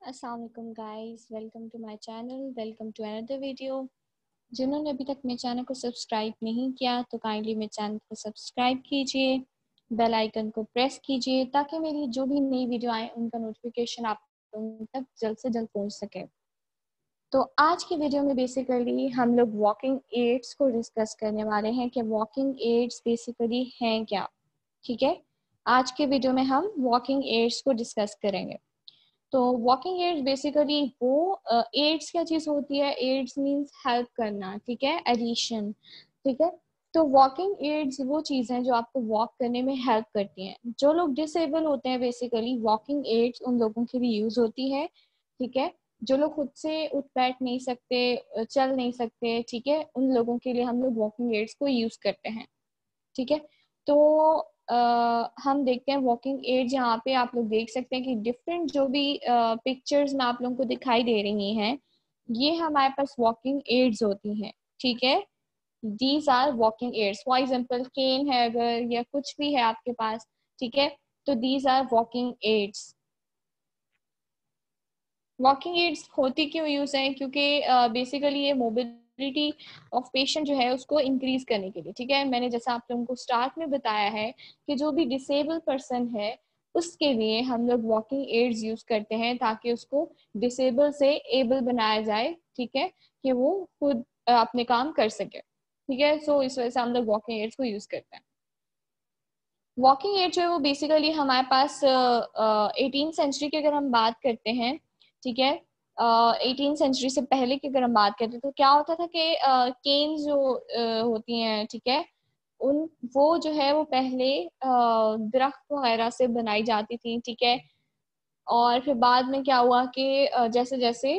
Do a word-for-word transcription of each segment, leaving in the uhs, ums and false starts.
अस्सलाम वालेकुम guys, welcome to my channel, welcome to another video. जिन्होंने अभी तक मेरे चैनल को सब्सक्राइब नहीं किया तो काइंडली मेरे चैनल को सब्सक्राइब कीजिए, बेल आइकन को प्रेस कीजिए ताकि मेरी जो भी नई वीडियो आए उनका नोटिफिकेशन आप लोगों तक जल्द से जल्द पहुंच सके। तो आज की वीडियो में बेसिकली हम लोग वॉकिंग एड्स को डिस्कस करने वाले हैं कि वॉकिंग एड्स बेसिकली हैं क्या। ठीक है, आज के वीडियो में हम वॉकिंग एड्स को डिस्कस करेंगे। तो वॉकिंग एड्स बेसिकली वो एड्स क्या चीज होती है। एड्स मींस हेल्प करना, ठीक है, एडिशन, ठीक है। तो वॉकिंग एड्स वो चीज हैं जो आपको वॉक करने में हेल्प करती हैं। जो लोग डिसेबल होते हैं बेसिकली वॉकिंग एड्स उन लोगों के लिए यूज होती है, ठीक है। जो लोग खुद से उठ बैठ नहीं सकते, चल नहीं सकते, ठीक है, उन लोगों के लिए हम लोग वॉकिंग एड्स को यूज करते हैं, ठीक है। तो आ, हम देखते हैं वॉकिंग एड। यहाँ पे आप लोग देख सकते हैं कि डिफरेंट जो भी पिक्चर्स में आप लोगों को दिखाई दे रही हैं, ये हमारे पास वॉकिंग एड्स होती हैं, ठीक है। These are walking aids. For example cane है अगर या कुछ भी है आपके पास, ठीक है, तो these are walking aids. Walking aids होती क्यों यूज है? क्योंकि बेसिकली uh, ये मोबिलिटी ऑफ पेशेंट जो है उसको इंक्रीज करने के लिए, ठीक है। मैंने जैसा आप लोगों को स्टार्ट में बताया है कि जो भी डिसेबल पर्सन है उसके लिए हम लोग वॉकिंग एड्स यूज करते हैं ताकि उसको डिसेबल से एबल बनाया जाए, ठीक है, कि वो खुद uh, अपने काम कर सके, ठीक है। सो so, इस वजह से हम लोग वॉकिंग एड्स को यूज करते हैं। वॉकिंग एड जो है वो बेसिकली हमारे पास एटीन सेंचुरी की अगर हम बात करते हैं, ठीक है, एटीन सेंचुरी से पहले की अगर हम बात करते हैं तो क्या होता था कि केन जो uh, होती हैं, ठीक है, उन वो जो है वो पहले uh, दरख्त वगैरह से बनाई जाती थी, ठीक है। और फिर बाद में क्या हुआ कि uh, जैसे जैसे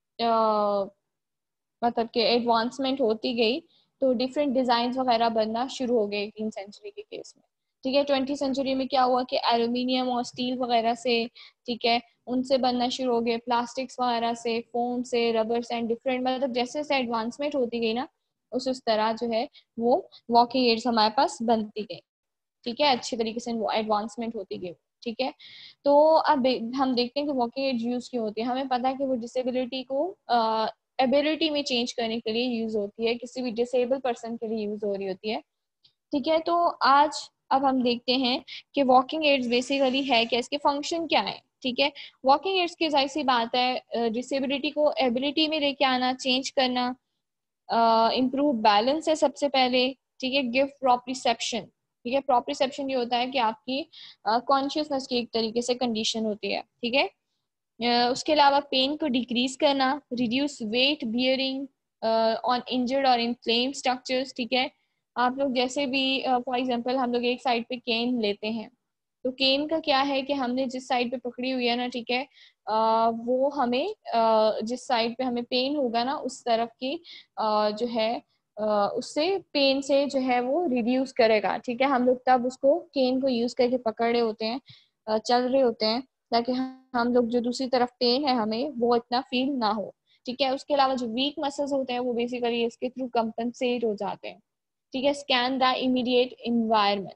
uh, मतलब कि एडवांसमेंट होती गई तो डिफरेंट डिजाइन वगैरह बनना शुरू हो गए एटीन सेंचुरी के केस में, ठीक है। ट्वेंटी सेंचुरी में क्या हुआ कि एल्यूमिनियम और स्टील वगैरह से, ठीक है, उनसे बनना शुरू हो गए, प्लास्टिक्स वगैरह से, फोम से, रबर से एंड डिफरेंट, मतलब जैसे जैसे एडवांसमेंट होती गई ना उस उस तरह जो है वो वॉकिंग एड्स हमारे पास बनती गई, ठीक है, अच्छी तरीके से एडवांसमेंट होती गई, ठीक है। तो अब हम देखते हैं कि वॉकिंग एड्स यूज क्यों होती है। हमें पता है कि वो डिसेबिलिटी को एबिलिटी में चेंज करने के लिए यूज होती है, किसी भी डिसेबल पर्सन के लिए यूज हो रही होती है, ठीक है। तो आज अब हम देखते हैं कि वॉकिंग एड्स बेसिकली है क्या, इसके फंक्शन क्या है, ठीक है। वॉकिंग एड्स की जाहिर सी बात है डिसेबिलिटी को एबिलिटी में लेके आना, चेंज करना, इम्प्रूव uh, बैलेंस है सबसे पहले, ठीक है, गिव प्रॉप्रिसेप्शन, ठीक है। प्रॉप्रिसेप्शन ये होता है कि आपकी कॉन्शियसनेस uh, की एक तरीके से कंडीशन होती है, ठीक है। uh, उसके अलावा पेन को डिक्रीज करना, reduce weight bearing on injured और इन्फ्लेम स्ट्रक्चर्स, ठीक है। आप लोग जैसे भी फॉर uh, एग्जांपल हम लोग एक साइड पे केन लेते हैं तो केन का क्या है कि हमने जिस साइड पे पकड़ी हुई है ना, ठीक है, आ, वो हमें आ, जिस साइड पे हमें पेन होगा ना उस तरफ की आ, जो है आ, उससे पेन से जो है वो रिड्यूस करेगा, ठीक है। हम लोग तब उसको केन को यूज करके पकड़ रहे होते हैं, आ, चल रहे होते हैं ताकि हम लोग जो दूसरी तरफ पेन है हमें वो इतना फील ना हो, ठीक है। उसके अलावा जो वीक मसल्स होते हैं वो बेसिकली इसके थ्रू कंपनसेट हो जाते हैं, ठीक है। Scan the immediate environment.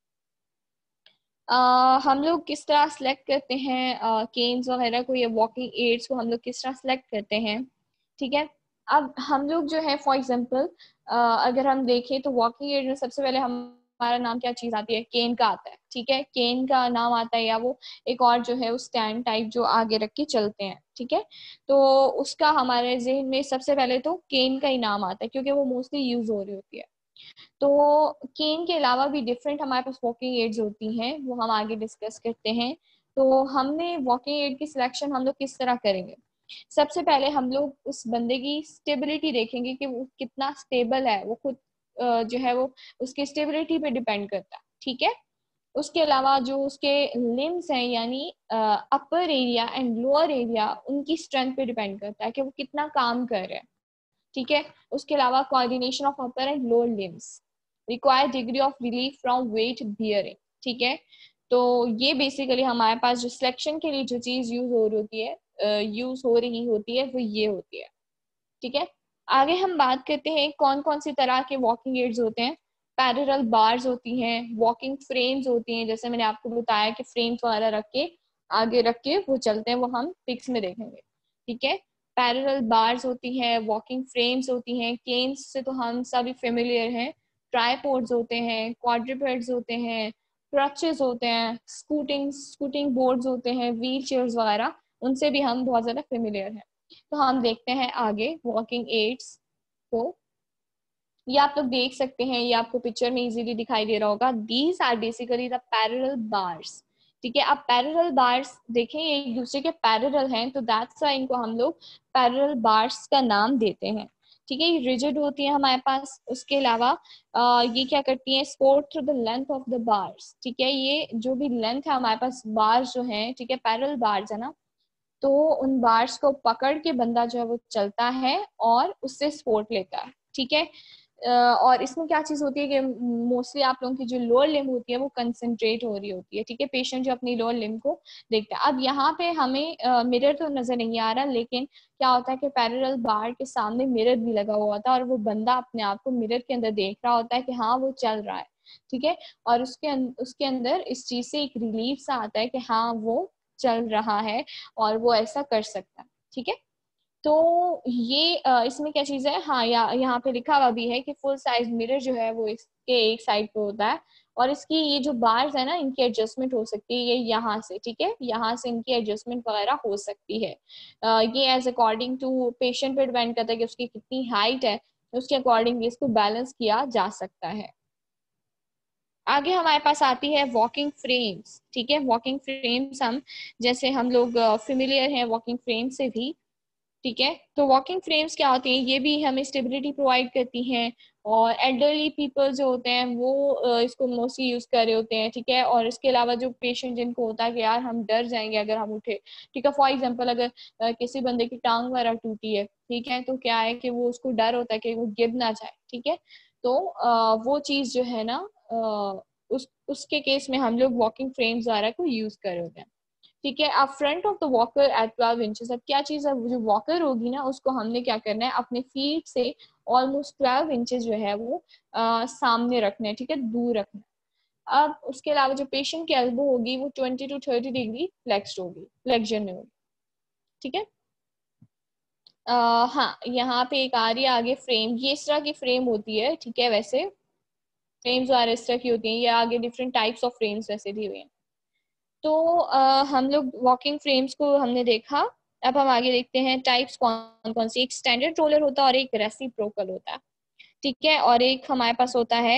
Uh, हम लोग किस तरह सेलेक्ट करते हैं केन्स uh, वगैरह को या वॉकिंग एड्स को हम लोग किस तरह सेलेक्ट करते हैं, ठीक है। अब हम लोग जो है फॉर एग्जांपल uh, अगर हम देखें तो वॉकिंग एड में सबसे पहले हम हमारा नाम क्या चीज आती है, केन का आता है, ठीक है। केन का नाम आता है या वो एक और जो है वो स्टैंड टाइप जो आगे रख के चलते हैं, ठीक है। तो उसका हमारे जहन में सबसे पहले तो केन का ही नाम आता है क्योंकि वो मोस्टली यूज हो रही होती है। तो केन के अलावा भी डिफरेंट हमारे पास वॉकिंग एड्स होती हैं, वो हम आगे डिस्कस करते हैं। तो हमने वॉकिंग एड की सिलेक्शन हम लोग किस तरह करेंगे? सबसे पहले हम लोग उस बंदे की स्टेबिलिटी देखेंगे कि वो कितना स्टेबल है, वो खुद जो है वो उसकी स्टेबिलिटी पे डिपेंड करता है, ठीक है। उसके अलावा जो उसके लिम्स हैं यानी upper area and lower area उनकी स्ट्रेंथ पे डिपेंड करता है कि वो कितना काम कर रहे हैं, ठीक है। उसके अलावा coordination of upper and lower limbs, require degree of relief from weight bearing, ठीक है। तो ये बेसिकली हमारे पास जो सिलेक्शन के लिए जो चीज यूज हो रही होती है यूज हो रही होती है वो ये होती है, ठीक है। आगे हम बात करते हैं कौन कौन सी तरह के वॉकिंग एड्स होते हैं। पैरेलल बार्स होती हैं, वॉकिंग फ्रेम्स होती हैं, जैसे मैंने आपको बताया कि फ्रेम्स वगैरह रख के आगे रख के वो चलते हैं, वो हम पिक्स में देखेंगे, ठीक है। पैरेलल बार्स होती है, वॉकिंग फ्रेम्स होती हैं, केन्स से तो हम सभी फेमिलियर हैं, ट्राईपोड्स होते हैं, क्वाड्रिपेड्स होते हैं, क्रचेस होते हैं, स्कूटिंग स्कूटिंग बोर्ड्स होते हैं, व्हील चेयर्स वगैरह, उनसे भी हम बहुत ज्यादा फेमिलियर हैं। तो हम देखते हैं आगे वॉकिंग एड्स को। ये आप लोग देख सकते हैं, ये आपको पिक्चर में इजीली दिखाई दे रहा होगा। These are basically the parallel bars, ठीक है। अब पैरेलल बार्स देखें, ये एक दूसरे के पैरेलल हैं, तो दैट्स व्हाई इनको हम लोग पैरेलल बार्स का नाम देते हैं, ठीक है। ये रिजिड होती है हमारे पास। उसके अलावा आ, ये क्या करती हैं, support through the length of the bars, ठीक है। ये जो भी लेंथ है हमारे पास, बार्स जो है, ठीक है, पैरेलल बार्स है ना, तो उन बार्स को पकड़ के बंदा जो है वो चलता है और उससे सपोर्ट लेता है, ठीक है। और इसमें क्या चीज होती है कि मोस्टली आप लोगों की जो लोअर लिम्ब होती है वो कंसंट्रेट हो रही होती है, ठीक है। पेशेंट जो अपनी लोअर लिम्ब को देखता है। अब यहाँ पे हमें मिरर तो नजर नहीं आ रहा, लेकिन क्या होता है कि पैरेलल बार के सामने मिरर भी लगा हुआ होता है और वो बंदा अपने आप को मिरर के अंदर देख रहा होता है कि हाँ वो चल रहा है, ठीक है। और उसके अं, उसके अंदर इस चीज से एक रिलीफ सा आता है कि हाँ वो चल रहा है और वो ऐसा कर सकता है, ठीक है। तो ये इसमें क्या चीज है, हाँ या, यहाँ पे लिखा हुआ भी है कि फुल साइज मिरर जो है वो इसके एक साइड पे होता है, और इसकी ये जो बार्स है ना, इनकी एडजस्टमेंट हो सकती है, ये यहाँ से, ठीक है, यहाँ से इनकी एडजस्टमेंट वगैरह हो सकती है। uh, ये एज अकॉर्डिंग टू पेशेंट पे डिपेंड करता है कि उसकी कितनी हाइट है, उसके अकॉर्डिंग इसको बैलेंस किया जा सकता है। आगे हमारे पास आती है वॉकिंग फ्रेम्स, ठीक है। वॉकिंग फ्रेम्स हम, जैसे हम लोग फेमिलियर हैं वॉकिंग फ्रेम से भी, ठीक है। तो वॉकिंग फ्रेम्स क्या होती हैं, ये भी हमें स्टेबिलिटी प्रोवाइड करती हैं, और एल्डरली पीपल जो होते हैं वो इसको मोस्टली यूज कर रहे होते हैं, ठीक है। और इसके अलावा जो पेशेंट जिनको होता है कि यार हम डर जाएंगे अगर हम उठे, ठीक है। फॉर एग्जांपल अगर किसी बंदे की टांग वगैरह टूटी है, ठीक है, तो क्या है कि वो उसको डर होता है कि वो गिर ना जाए, ठीक है। तो वो चीज जो है ना, उस उसके केस में हम लोग वॉकिंग फ्रेम्स वगैरह को यूज कर रहे होते हैं, ठीक है। अब front of the walker at twelve inches, अब क्या चीज है, जो वॉकर होगी ना उसको हमने क्या करना है, अपने फीट से ऑलमोस्ट ट्वेल्व इंचेस जो है वो आ, सामने रखना है, ठीक है, दूर रखना है। अब उसके अलावा जो पेशेंट की एल्बो होगी वो twenty to thirty degree flexed होगी, फ्लेक्शन में होगी, ठीक है। आ, हाँ, यहाँ पे एक आ रही है आगे फ्रेम, ये इस तरह की फ्रेम होती है, ठीक है। वैसे फ्रेम्स और इस तरह की होती हैं, ये आगे डिफरेंट टाइप्स ऑफ फ्रेम्स वैसे भी हुए हैं। तो आ, हम लोग वॉकिंग फ्रेम्स को हमने देखा। अब हम आगे देखते हैं टाइप्स कौन कौन सी। एक स्टैंडर्ड रोलर होता है और एक रेसिप्रोकल होता है, ठीक है। और एक हमारे पास होता है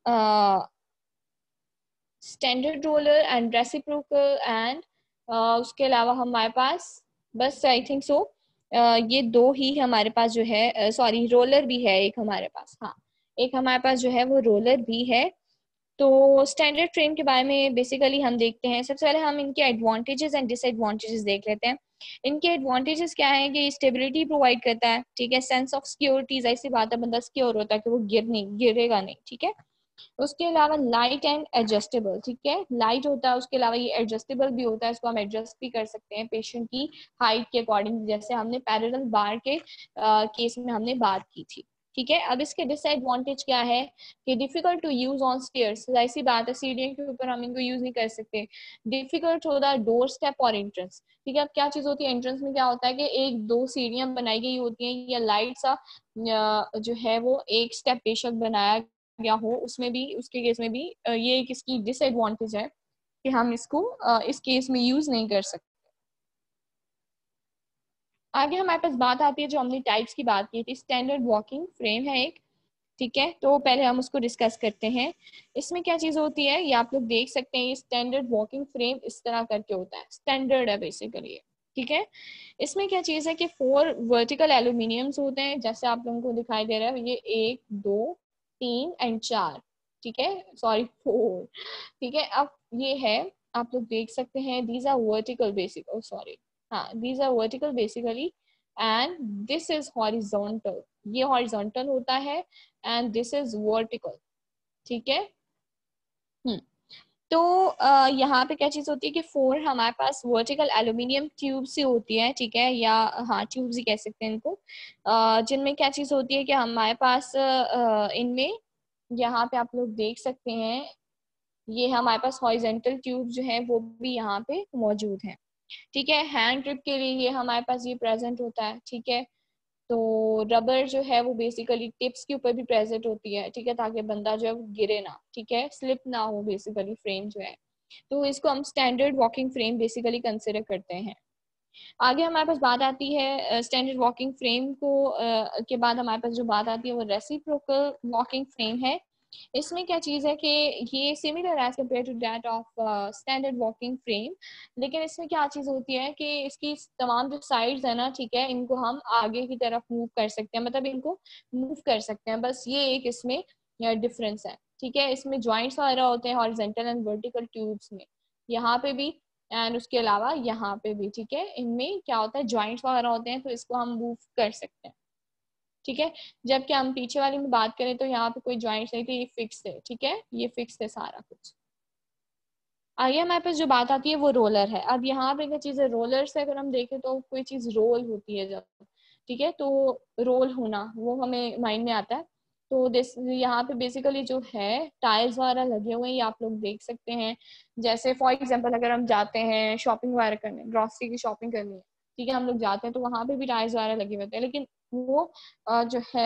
standard roller and reciprocal and उसके अलावा हमारे पास बस आई थिंक सो ये दो ही हमारे पास जो है, सॉरी रोलर भी है एक हमारे पास, हाँ एक हमारे पास जो है वो रोलर भी है। तो स्टैंडर्ड फ्रेम के बारे में बेसिकली हम देखते हैं। सबसे पहले हम इनके एडवांटेजेस एंड डिसएडवांटेजेस देख लेते हैं। इनके एडवांटेजेस क्या है कि स्टेबिलिटी प्रोवाइड करता है, ठीक है। सेंस ऑफ सिक्योरिटी, ऐसी बात है, बंदा सिक्योर होता है कि वो गिर नहीं गिरेगा नहीं, ठीक है। उसके अलावा लाइट एंड एडजस्टेबल, ठीक है, लाइट होता है। उसके अलावा ये एडजस्टेबल भी होता है, इसको हम एडजस्ट भी कर सकते हैं पेशेंट की हाइट के अकॉर्डिंग, जैसे हमने पैरेलल बार के केस में हमने बात की थी, ठीक है। अब इसके डिसएडवांटेज क्या है कि difficult to use on stairs, ऐसी बात है सीढ़ियों के ऊपर हम इनको यूज नहीं कर सकते। डिफिकल्ट होता है डोर स्टेप और एंट्रेंस, ठीक है। अब क्या चीज होती है, एंट्रेंस में क्या होता है कि एक दो सीढ़ियां बनाई गई होती हैं, या लाइट सा जो है वो एक स्टेप बेशक बनाया गया हो, उसमें भी, उसके केस में भी ये एक इसकी डिसएडवांटेज है कि हम इसको इस केस में यूज नहीं कर सकते। आगे हमारे पास बात आती है जो हमने टाइप्स की बात की थी, स्टैंडर्ड वॉकिंग फ्रेम है एक, ठीक है। तो पहले हम उसको डिस्कस करते हैं। इसमें क्या चीज होती है, ये आप लोग देख सकते हैं, ये स्टैंडर्ड वॉकिंग फ्रेम इस तरह करके होता है, स्टैंडर्ड है बेसिकली, ठीक है। इसमें क्या चीज है कि फोर वर्टिकल एल्यूमिनियम्स होते हैं, जैसे आप लोगों को दिखाई दे रहा है, ये एक दो तीन एंड चार, ठीक है, सॉरी फोर, ठीक है। अब ये है, आप लोग देख सकते हैं, these are vertical basic, oh sorry, हाँ these are vertical basically and this is horizontal, ये हॉरिजॉन्टल होता है एंड दिस इज वर्टिकल, ठीक है। हम्म तो uh, यहाँ पे क्या चीज होती है कि फोर हमारे पास वर्टिकल एल्यूमिनियम ट्यूब से होती है, ठीक है, या हाँ ट्यूब्स ही कह सकते हैं इनको, uh, जिनमें क्या चीज होती है कि हमारे पास uh, इनमें, यहाँ पे आप लोग देख सकते हैं, ये हमारे पास हॉरिजॉन्टल ट्यूब जो है वो भी यहाँ पे मौजूद हैं, ठीक है। हैंड ग्रिप के लिए ये हमारे पास ये प्रेजेंट होता है, ठीक है। तो रबर जो है वो बेसिकली टिप्स के ऊपर भी प्रेजेंट होती है, ठीक है, ताकि बंदा जो है वो गिरे ना, ठीक है, स्लिप ना हो बेसिकली फ्रेम जो है। तो इसको हम standard walking frame basically consider करते हैं। आगे हमारे पास बात आती है स्टैंडर्ड वॉकिंग फ्रेम को uh, के बाद हमारे पास जो बात आती है वो रेसिप्रोकल वॉकिंग फ्रेम है। इसमें क्या चीज़ है कि ये similar as compare to that of standard walking frame, लेकिन इसमें क्या चीज़ होती है कि इसकी तमाम जो साइड्स है ना, ठीक है, इनको हम आगे की तरफ मूव कर सकते हैं, मतलब इनको मूव कर सकते हैं, बस ये एक इसमें डिफरेंस है, ठीक है। इसमें जॉइंट्स वगैरह होते हैं हॉरिजॉन्टल एंड वर्टिकल ट्यूब्स में, यहाँ पे भी एंड उसके अलावा यहाँ पे भी, ठीक है, इनमें क्या होता है जॉइंट्स वगैरह होते हैं, तो इसको हम मूव कर सकते हैं, ठीक है। जबकि हम पीछे वाली में बात करें तो यहाँ पे कोई जॉइंट्स नहीं थे, ये फिक्स है, ठीक है, ये फिक्स है सारा कुछ। आगे हमारे पास जो बात आती है वो रोलर है। अब यहाँ पे क्या चीज़ है, रोलर से अगर हम देखें तो कोई चीज़ रोल होती है जब, ठीक है, तो रोल होना वो हमें माइंड में आता है। तो यहाँ पे बेसिकली जो है टायर्स वगैरह लगे हुए हैं, ये आप लोग देख सकते हैं। जैसे फॉर एग्जांपल अगर हम जाते हैं शॉपिंग वगैरह करने, ग्रॉसरी की शॉपिंग करनी है, ठीक है, हम लोग जाते हैं तो वहाँ पे भी टायर्स वगैरह लगे हुए होते हैं, लेकिन वो अ, जो है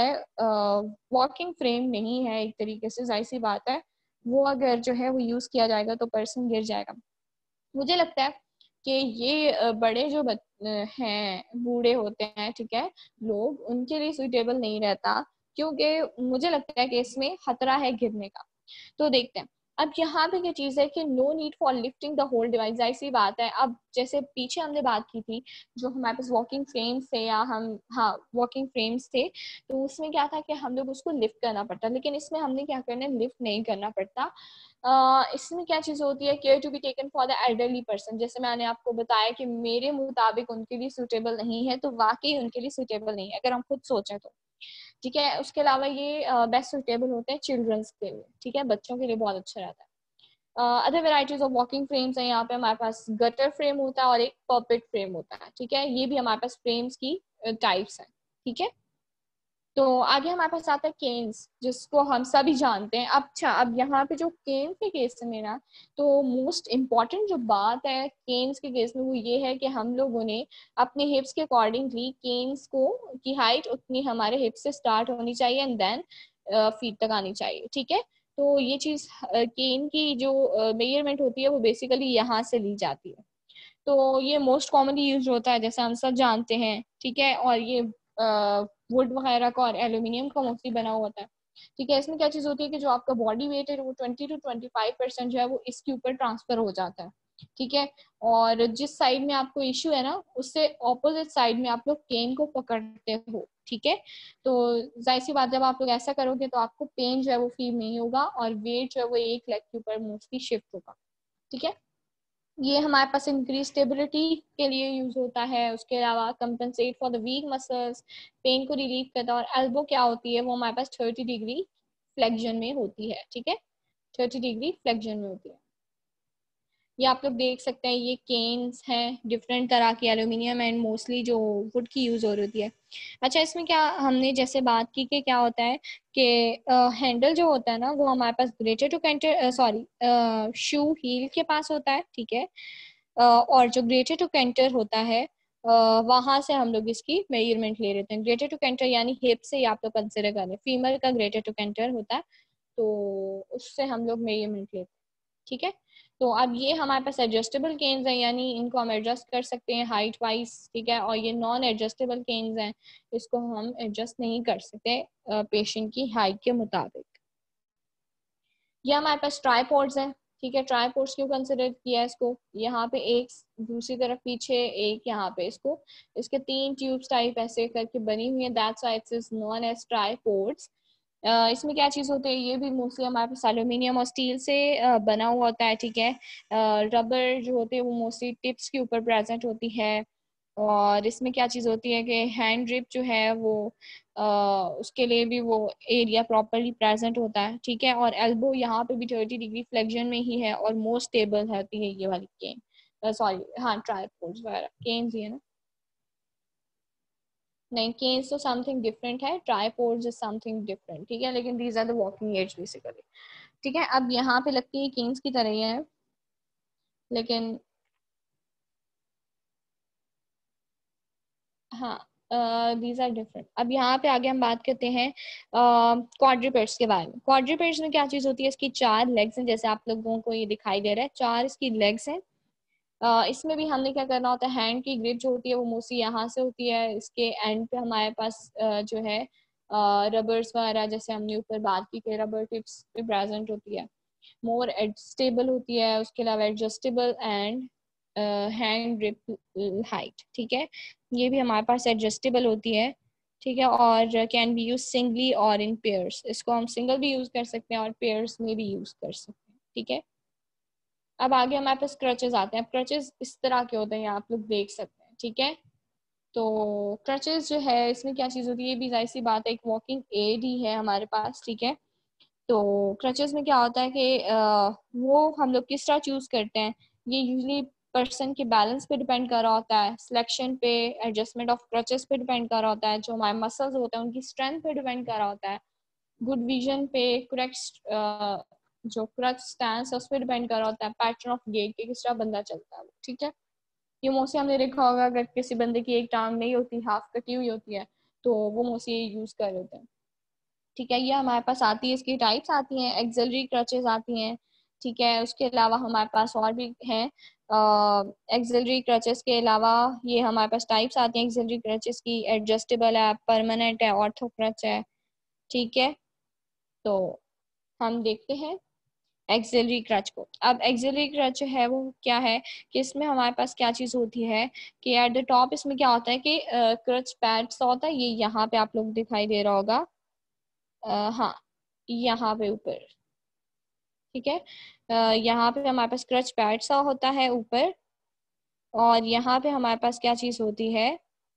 वॉकिंग फ्रेम नहीं है एक तरीके से, जाहिर सी बात है वो अगर जो है वो यूज़ किया जाएगा तो पर्सन गिर जाएगा। मुझे लगता है कि ये अ, बड़े जो बच, अ, हैं, बूढ़े होते हैं, ठीक है, लोग, उनके लिए सुइटेबल नहीं रहता, क्योंकि मुझे लगता है कि इसमें खतरा है गिरने का। तो देखते हैं। अब यहाँ पे क्या चीज़ है कि no need for lifting the whole device, ऐसी बात है। अब जैसे पीछे हमने बात की थी, जो हमारे पास वॉकिंग फ्रेम्स थे, या हम हाँ वॉकिंग फ्रेम्स थे, तो उसमें क्या था कि हम लोग उसको लिफ्ट करना पड़ता, लेकिन इसमें हमने क्या करना है, लिफ्ट नहीं करना पड़ता। uh, इसमें क्या चीज़ होती है, care to be taken for the elderly person. जैसे मैंने आपको बताया कि मेरे मुताबिक उनके लिए सूटेबल नहीं है, तो वाकई उनके लिए सूटेबल नहीं है अगर हम खुद सोचें तो, ठीक है। उसके अलावा ये बेस्ट सुटेबल होते हैं चिल्ड्रंस के लिए, ठीक है, बच्चों के लिए बहुत अच्छा रहता है। Other varieties of walking frames हैं। यहाँ पे हमारे पास गटर फ्रेम होता है और एक पॉपेट फ्रेम होता है, ठीक है, ये भी हमारे पास फ्रेम्स की टाइप्स हैं, ठीक है। तो आगे हमारे पास आता है केन्स, जिसको हम सभी जानते हैं। अच्छा, अब यहाँ पे जो केन के केस में ना, तो मोस्ट इम्पॉर्टेंट जो बात है केन्स के केस में वो ये है कि हम लोगों ने अपने हिप्स के अकॉर्डिंगली केन्स को की हाइट उतनी हमारे हिप्स से स्टार्ट होनी चाहिए एंड देन फीट तक आनी चाहिए, ठीक है। तो ये चीज़ केन की जो मेजरमेंट होती है वो बेसिकली यहाँ से ली जाती है। तो ये मोस्ट कॉमनली यूज होता है, जैसे हम सब जानते हैं, ठीक है। और ये वुड वगैरह का और एल्यूमिनियम का मोस्टली बना हुआ होता है, ठीक है। इसमें क्या चीज़ होती है कि जो आपका बॉडी वेट है वो twenty to twenty five percent जो है वो इसके ऊपर ट्रांसफर हो जाता है, ठीक है। और जिस साइड में आपको इश्यू है ना, उससे ऑपोजिट साइड में आप लोग केन को पकड़ते हो, ठीक है। तो जाहिर सी बात, जब आप लोग ऐसा करोगे तो आपको पेन जो है वो फील नहीं होगा और वेट जो है वो एक लेग के ऊपर मोस्टली शिफ्ट होगा, ठीक है। ये हमारे पास इंक्रीज स्टेबिलिटी के लिए यूज होता है। उसके अलावा compensate for the weak muscles, pain को रिलीव करता है। और एल्बो क्या होती है, वो हमारे पास थर्टी डिग्री फ्लेक्शन में होती है, ठीक है, थर्टी डिग्री फ्लेक्शन में होती है। ये आप लोग देख सकते हैं, ये केन्स हैं डिफरेंट तरह की, एल्यूमिनियम एंड मोस्टली जो वुड की यूज हो रही है। अच्छा, इसमें क्या हमने जैसे बात की कि क्या होता है कि हैंडल जो होता है ना, वो हमारे पास greater trochanter sorry shoe heel के पास होता है, ठीक है। अ, और जो ग्रेटर टू कैंटर होता है वहां से हम लोग इसकी मेजरमेंट ले लेते हैं। ग्रेटर टू कैंटर यानी हिप से ही आप लोग कंसिडर करें, फीमेल का ग्रेटर टू कैंटर होता है, तो उससे हम लोग मेजरमेंट लेते हैं, ठीक है। तो अब ये हमारे पास एडजस्टेबल केन्स हैं, यानी इनको हम एडजस्ट कर सकते हैं हाइट वाइज, ठीक है। और ये नॉन एडजस्टेबल केन्स हैं, इसको हम एडजस्ट नहीं कर सकते पेशेंट की हाइट के मुताबिक। ये हमारे पास ट्राईपॉड्स हैं, ठीक है। ट्राईपॉड्स क्यों कंसिडर किया है इसको, यहाँ पे एक दूसरी तरफ पीछे, एक यहाँ पे, इसको इसके तीन ट्यूब्स टाइप ऐसे करके बनी हुई है, that's why it is known as tripods. Uh, इसमें क्या चीज़ होती है, ये भी मोस्टली हमारे पास एल्यूमिनियम और स्टील से uh, बना हुआ होता है, ठीक है। रबर जो होती है वो मोस्टली टिप्स के ऊपर प्रेजेंट होती है। और इसमें क्या चीज़ होती है कि हैंड ग्रिप जो है वो uh, उसके लिए भी वो एरिया प्रॉपरली प्रेजेंट होता है, ठीक है। और एल्बो यहाँ पे भी थर्टी डिग्री फ्लेक्शन में ही है और मोस्ट स्टेबल होती है ये वाली केन, सॉरी हाँ ट्राइपॉड्स वगैरह, केन्स ही है ना, नहीं, केन्स तो समथिंग डिफरेंट है, ट्राइपॉड्स इज समथिंग डिफरेंट, ठीक है। लेकिन these are the walking aids basically, ठीक है। अब यहाँ पे लगती है केन्स की तरह ही है, लेकिन हाँ, दीज आर डिफरेंट। अब यहाँ पे आगे हम बात करते हैं क्वाड्रूपेड्स के बारे में। क्वाड्रूपेड्स में क्या चीज होती है, इसकी चार लेग्स हैं, जैसे आप लोगों को ये दिखाई दे रहा है, चार इसकी लेग्स हैं। uh, इसमें भी हमने क्या करना होता है, हैंड की ग्रिप जो होती है वो मोस्टली यहाँ से होती है, इसके एंड पे हमारे पास uh, जो है रबर्स uh, वगैरह, जैसे हमने ऊपर बात की कि रबर टिप्स पे प्रेजेंट होती है। मोर एडजस्टेबल होती है, उसके अलावा adjustable and hand grip height, ठीक है, ये भी हमारे पास एडजस्टेबल होती है, ठीक है। और कैन बी यूज सिंगली और इन पेयर्स, इसको हम सिंगल भी यूज कर सकते हैं और पेयर्स में भी यूज कर सकते हैं, ठीक है। अब आगे हमारे पास क्रचेस आते हैं। क्रचेस इस तरह के होते हैं, आप लोग देख सकते हैं, ठीक है। तो क्रचेस जो है इसमें क्या चीज होती है, ये भी जाहिर सी बात है, एक वॉकिंग एड ही है हमारे पास, ठीक है। तो क्रचेस में क्या होता है कि आ, वो हम लोग किस तरह चूज करते हैं, ये यूजली पर्सन के बैलेंस पे डिपेंड कर रहा होता है, सिलेक्शन पे, एडजस्टमेंट ऑफ क्रचेस पे डिपेंड कर रहा होता है, जो हमारे मसल्स होते हैं उनकी स्ट्रेंथ पे डिपेंड कर रहा होता है, गुड विजन पे, करेक्ट जो क्रच स्टैंस है उस पर डिपेंड कर रहा होता है, पैटर्न ऑफ गेट के किस तरह बंदा चलता है वो, ठीक है। ये मोस्टली हमने देखा होगा, अगर किसी बंदे की एक टांग नहीं होती, हाफ कटी हुई होती है, तो वो मोस्टली यूज कर लेते हैं, ठीक है। ये हमारे पास आती है, इसकी टाइप्स आती हैं, एक्सिलरी क्रचेस आती हैं, ठीक है। उसके अलावा हमारे पास और भी हैं एक्सिलरी क्रचेस के अलावा, ये हमारे पास टाइप्स आती हैं एक्सिलरी क्रचेस की, एडजस्टेबल है, परमानेंट है, ऑर्थो क्रच है, ठीक है। तो हम देखते हैं एक्सिलरी क्रच को। अब एक्सिलरी क्रच जो है वो क्या है कि इसमें हमारे पास क्या चीज होती है कि एट द टॉप इसमें क्या होता है कि क्रच पैड्स होता है, ये यहाँ पे आप लोग दिखाई दे रहा होगा, आ, हाँ, यहाँ पे ऊपर, ठीक है। आ, यहाँ पे हमारे पास क्रच पैड सा होता है ऊपर, और यहाँ पे हमारे पास क्या चीज होती है,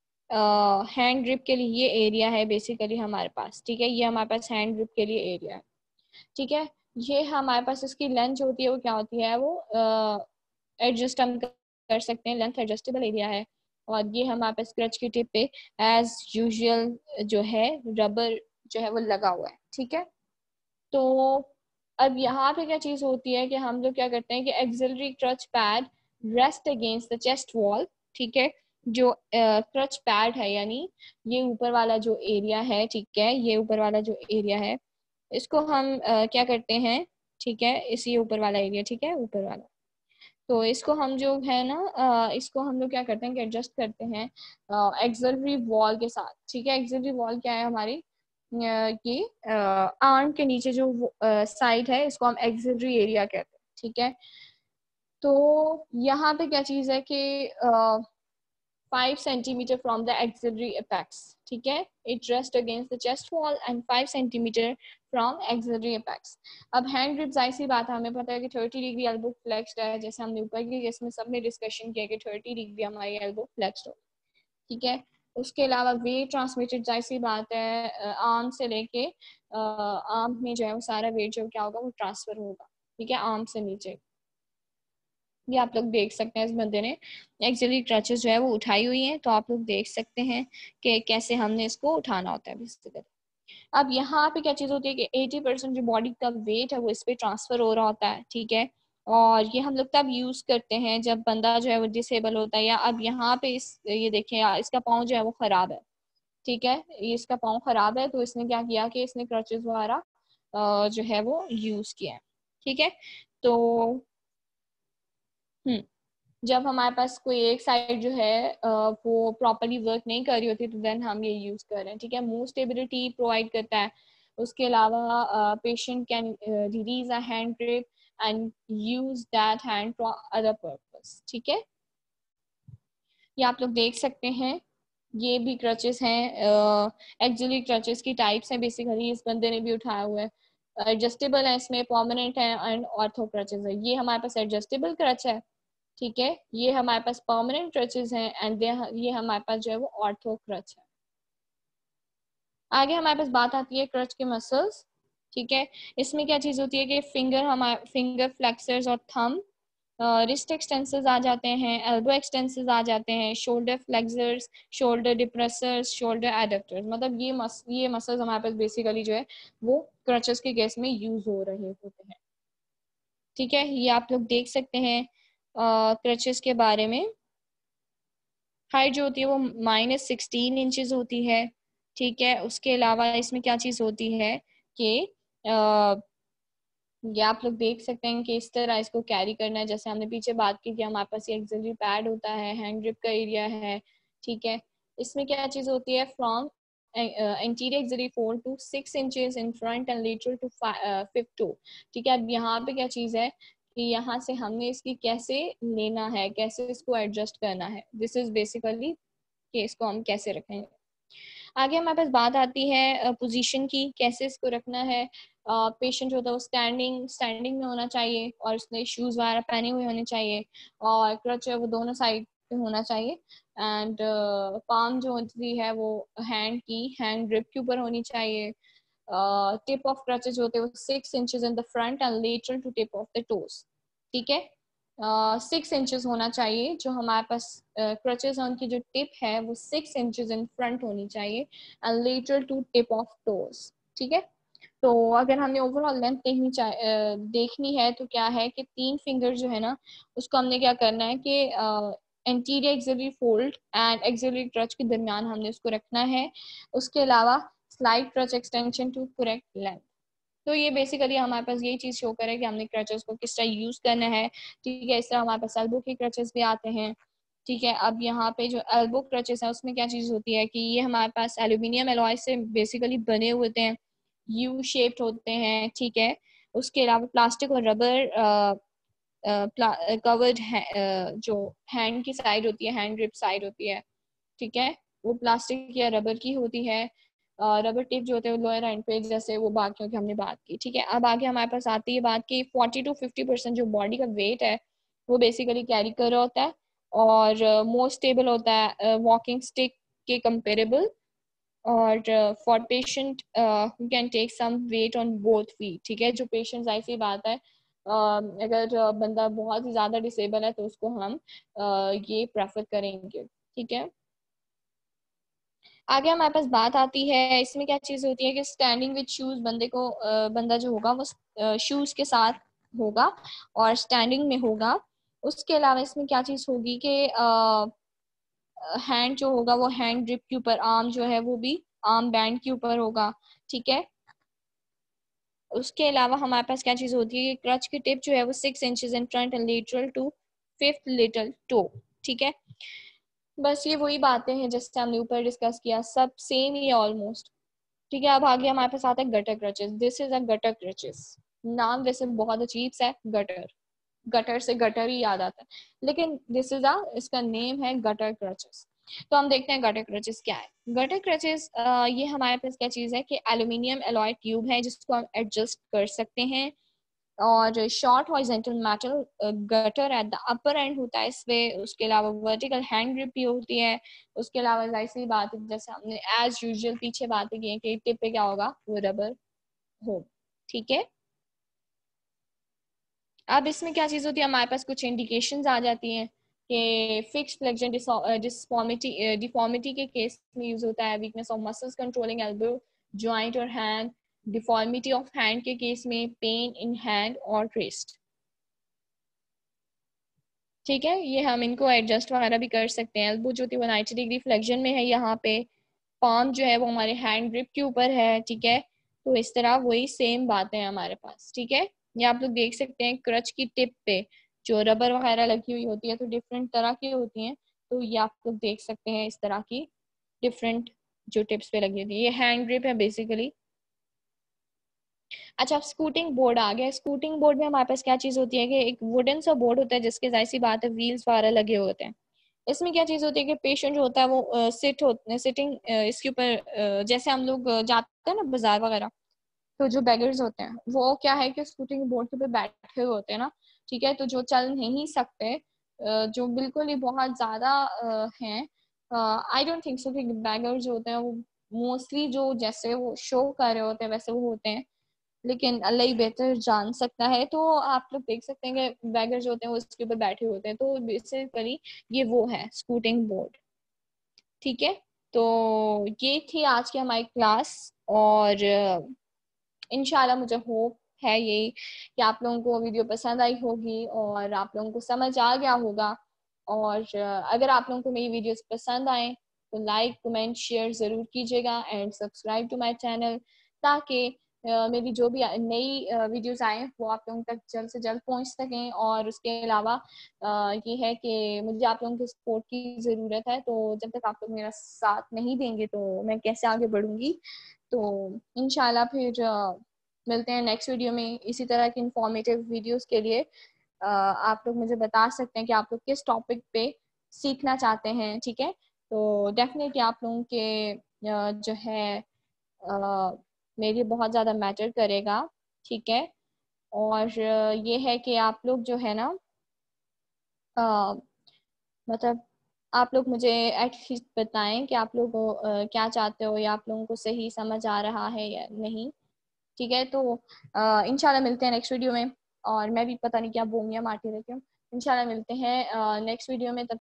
हैंड ग्रिप के लिए ये एरिया है बेसिकली हमारे पास, ठीक है। ये हमारे पास हैंड ग्रिप के लिए एरिया है, ठीक है। ये हमारे पास इसकी लेंथ जो होती है वो क्या होती है, वो एडजस्ट हम कर सकते हैं, लेंथ एडजस्टेबल एरिया है। और ये हमारे पास क्रच की टिप पे एज यूजुअल जो है रबर जो है वो लगा हुआ है, ठीक है। तो अब यहाँ पे क्या चीज होती है कि हम लोग क्या करते हैं कि axillary crutch pad rest against the chest wall, ठीक है। जो क्रच uh, पैड है, यानी ये ऊपर वाला जो एरिया है, ठीक है, ये ऊपर वाला जो एरिया है, इसको हम uh, क्या करते हैं, ठीक है, इसी ऊपर वाला एरिया, ठीक है, ऊपर वाला, तो इसको हम जो है ना uh, इसको हम लोग क्या करते हैं कि एडजस्ट करते हैं एक्सिलरी वॉल के साथ, ठीक है। एक्सिलरी वॉल क्या है हमारी, ये आर्म के नीचे जो साइड है इसको हम एक्सिलरी एरिया कहते हैं, ठीक है। तो यहाँ पे क्या चीज है कि five centimetre from the axillary apex, ठीक है, it rest against the chest wall and five centimetre from axillary apex. अब हैंड ग्रिप जाहिर सी बात है, हमें पता है कि थर्टी डिग्री एल्बो फ्लेक्स्ड है, जैसे हमने ऊपर की केस में सबने डिस्कशन किया कि थर्टी डिग्री हमारी एल्बो फ्लेक्स्ड हो, ठीक है। उसके अलावा वेट ट्रांसमिटेड जाहिर सी बात है, आर्म से लेके आर्म में जो है वो सारा वेट जो क्या होगा वो ट्रांसफर होगा, ठीक है, आर्म से नीचे। ये आप लोग देख सकते हैं, इस बंदे ने एक्सिलरी क्रचेस जो है वो उठाई हुई हैं, तो आप लोग देख सकते हैं कि कैसे हमने इसको उठाना होता है बेसिकली। अब यहाँ पे क्या चीज होती है कि अस्सी परसेंट जो बॉडी का वेट है वो इस पे ट्रांसफर हो रहा होता है, ठीक है। और ये हम लोग तब यूज करते हैं जब बंदा जो है वो डिसेबल होता है, या अब यहाँ पे इस ये देखें, इसका पाँव जो है वो खराब है, ठीक है, ये इसका पाँव खराब है, तो इसने क्या किया कि इसने क्रचेस वगैरह जो है वो यूज किया है, ठीक है। तो हम्म जब हमारे पास कोई एक साइड जो है वो प्रॉपरली वर्क नहीं कर रही होती, तो देन हम ये यूज कर रहे हैं, ठीक है। मूव स्टेबिलिटी प्रोवाइड करता है। उसके अलावा patient can release a hand grip and use that hand for other purpose, ठीक है। ये आप लोग देख सकते हैं, ये भी क्रचेस हैं, एक्सिलरी क्रचेस की टाइप्स हैं बेसिकली, इस बंदे ने भी उठाया हुआ है। एडजस्टेबल है, इसमें परमानेंट है एंड ऑर्थो क्रचेस है। ये हमारे पास एडजस्टेबल क्रच है, ठीक है। ये हमारे पास परमानेंट क्रचेस हैं एंड ये हमारे पास जो है वो ऑर्थो क्रच है। आगे हमारे पास बात आती है क्रच के मसल्स, ठीक है। इसमें क्या चीज होती है कि फिंगर हमारे फिंगर फ्लेक्सर्स और थंब, रिस्ट एक्सटेंसर्स आ जाते हैं, एल्बो एक्सटेंसर्स आ जाते हैं, shoulder flexors, shoulder depressors, shoulder adductors, मतलब ये मस ये मसल्स हमारे पास बेसिकली जो है वो क्रचेस के केस में यूज हो रहे होते हैं, ठीक है, ये आप लोग देख सकते हैं क्रचेस के बारे में। हाइट जो होती है वो माइनस सिक्सटीन इंचेस होती है। ठीक है, उसके अलावा इसमें क्या चीज़ होती है कि ये आप लोग देख सकते हैं कि इस तरह इसको कैरी करना है। जैसे हमने पीछे बात की कि हमारे पास ये एक्सिलरी पैड होता है, हैंड ग्रिप का एरिया है। ठीक है, इसमें क्या चीज़ होती है, from anterior axillary fold to six inches in front and lateral to fifth toe. ठीक है, अब यहाँ पे क्या चीज़ है कि यहाँ से हमने इसकी कैसे लेना है, कैसे इसको एडजस्ट करना है। दिस इज बेसिकली कि इसको हम कैसे रखेंगे। आगे हमारे पास बात आती है पोजीशन की, कैसे इसको रखना है। पेशेंट जो होता है वो स्टैंडिंग स्टैंडिंग में होना चाहिए और उसने शूज़ वगैरह पहने हुए होने चाहिए और क्रच है वो दोनों साइड पे होना चाहिए। एंड पाम जो होती है वो हैंड की हैंड ग्रिप के ऊपर होनी चाहिए। टिप ऑफ क्रचेज होते हैं वो six inches in the front and lateral to tip of the toes. ठीक है, सिक्स uh, इंचेस होना चाहिए जो हमारे पास क्रचेज uh, उनकी जो टिप है वो सिक्स इंचेस इन फ्रंट होनी चाहिए and lateral to tip of toes. ठीक है, तो अगर हमने ओवरऑल लेंथ देखनी चाहिए uh, देखनी है तो क्या है कि तीन फिंगर जो है ना उसको हमने क्या करना है कि anterior axillary fold and axillary crutch के दरमियान हमने उसको रखना है। उसके अलावा slide crutch extension to correct length. तो ये बेसिकली हमारे पास यही चीज़ शो करे कि हमने क्रचेस को किस तरह यूज़ करना है। ठीक है, इस तरह हमारे पास एल्बो के क्रचेस भी आते हैं। ठीक है, अब यहाँ पे जो एल्बो क्रचेस है उसमें क्या चीज़ होती है कि ये हमारे पास एल्यूमिनियम एलॉय से बेसिकली बने हुए होते हैं, यू शेप्ड होते हैं। ठीक है, उसके अलावा प्लास्टिक और रबर कवर्ड है, uh, जो हैंड की साइड होती है, हैंड ग्रिप साइड होती है। ठीक है, वो प्लास्टिक या रबर की होती है। रबर टिप जो होते हैं लोअर एंड पे, जैसे वो बाकियों की हमने बात की। ठीक है, अब आगे हमारे पास आती है बात की फोर्टी टू फिफ्टी परसेंट जो बॉडी का वेट है वो बेसिकली कैरी कर रहा होता है और मोस्ट uh, स्टेबल होता है वॉकिंग uh, स्टिक के कंपेरेबल। और for patient who can take some weight on both feet. ठीक है, जो पेशेंट ऐसी बात है uh, अगर uh, बंदा बहुत ही ज़्यादा डिसेबल है तो उसको हम uh, ये प्रेफर करेंगे। ठीक है, आगे हमारे पास बात आती है, इसमें क्या चीज़ होती है कि स्टैंडिंग विद शूज बंदे को बंदा जो होगा वो शूज के साथ होगा और स्टैंडिंग में होगा। उसके अलावा इसमें क्या चीज़ होगी कि हैंड जो होगा वो हैंड ग्रिप के ऊपर, आर्म जो है वो भी आर्म बैंड के ऊपर होगा। ठीक है, उसके अलावा हमारे पास क्या चीज़ होती है कि क्रच की टिप जो है वो six inches in front and lateral to fifth little toe. ठीक है, बस ये वही बातें हैं जैसे हमने ऊपर डिस्कस किया, सब सेम ही है ऑलमोस्ट। ठीक है, अब आगे हमारे पास आता है gutter crutches. This is a gutter crutches. नाम वैसे बहुत अजीब सा है, गटर, गटर से गटर ही याद आता है, लेकिन दिस इज अ इसका नेम है गटर क्रचेस। तो हम देखते हैं गटर क्रचेस क्या है। गटर क्रचेस ये हमारे पास क्या चीज़ है कि एल्यूमिनियम एलॉय ट्यूब है जिसको हम एडजस्ट कर सकते हैं और short horizontal metal gutter at the upper end होता है इसमें। उसके अलावा वर्टिकल हैंड ग्रिप भी होती है। उसके अलावा ऐसी बात है जैसे हमने एज यूजुअल पीछे बातें की हैं कि टिप पे क्या होगा, वो रबर हो। ठीक है, अब इसमें क्या चीज़ होती है, हमारे पास कुछ इंडिकेशंस आ जाती हैं कि फिक्स फ्लेक्शन डिफॉर्मिटी डिफॉर्मिटी के केस में यूज होता है, weakness of muscles controlling elbow joint और हैंड, डिफॉर्मिटी ऑफ हैंड के केस में पेन इन हैंड और रिस्ट। ठीक है, ये हम इनको एडजस्ट वगैरह भी कर सकते हैं। एल्बो जो थी वो नाइन्टी डिग्री फ्लेक्शन में है यहाँ पे, पाम जो है वो हमारे हैंड ग्रिप के ऊपर है। ठीक है, तो इस तरह वही सेम बातें हैं हमारे पास। ठीक है, ये आप लोग देख सकते हैं क्रच की टिप पे जो रबर वगैरह लगी हुई होती है तो डिफरेंट तरह की होती हैं, तो ये आप लोग देख सकते हैं इस तरह की डिफरेंट जो टिप्स पे लगी होती है। ये हैंड ग्रिप है बेसिकली। अच्छा, अब स्कूटिंग बोर्ड आ गया। स्कूटिंग बोर्ड में हमारे पास क्या चीज़ होती है कि एक वुडन सा बोर्ड होता है जिसके जाहिर सी बात है व्हील्स वगैरह लगे होते हैं। इसमें क्या चीज़ होती है कि पेशेंट जो होता है वो सिट होते सिटिंग इसके ऊपर, जैसे हम लोग जाते हैं ना बाजार वगैरह, तो जो बेगर्स होते हैं वो क्या है कि स्कूटिंग बोर्ड के ऊपर बैठे हुए होते हैं ना। ठीक है, तो जो चल नहीं सकते, जो बिल्कुल ही बहुत ज़्यादा हैं, आई डोंट थिंक सो कि बैगर्स जो होते हैं वो मोस्टली जो जैसे वो शो कर रहे होते हैं वैसे वो होते हैं, लेकिन अल्लाह ही बेहतर जान सकता है। तो आप लोग देख सकते हैं कि बैगर जो होते हैं वो इसके ऊपर बैठे होते हैं, तो बेसिकली ये वो है स्कूटिंग बोर्ड। ठीक है, तो ये थी आज की हमारी क्लास और इंशाल्लाह मुझे होप है यही कि आप लोगों को वीडियो पसंद आई होगी और आप लोगों को समझ आ गया होगा। और अगर आप लोगों को मेरी वीडियोस पसंद आए तो लाइक कमेंट शेयर ज़रूर कीजिएगा and subscribe to my channel, ताकि uh, मेरी जो भी नई वीडियोस आए वो आप लोगों तक जल्द से जल्द पहुंच सकें। और उसके अलावा uh, ये है कि मुझे आप लोगों के सपोर्ट की ज़रूरत है, तो जब तक आप लोग मेरा साथ नहीं देंगे तो मैं कैसे आगे बढ़ूंगी। तो इंशाल्लाह फिर uh, मिलते हैं नेक्स्ट वीडियो में इसी तरह की इंफॉर्मेटिव वीडियोस के लिए। uh, आप लोग मुझे बता सकते हैं कि आप लोग किस टॉपिक पे सीखना चाहते हैं, ठीक है। तो डेफिनेटली आप लोगों के uh, जो है uh, मेरे बहुत ज़्यादा मैटर करेगा, ठीक है। और uh, ये है कि आप लोग जो है ना uh, मतलब आप लोग मुझे एटलीस्ट बताएं कि आप लोग uh, क्या चाहते हो या आप लोगों को सही समझ आ रहा है या नहीं, ठीक है। तो uh, इंशाल्लाह मिलते हैं नेक्स्ट वीडियो में। और मैं भी पता नहीं क्या बोमियाँ मारती रहती हूँ। इंशाल्लाह मिलते हैं नेक्स्ट वीडियो में। तब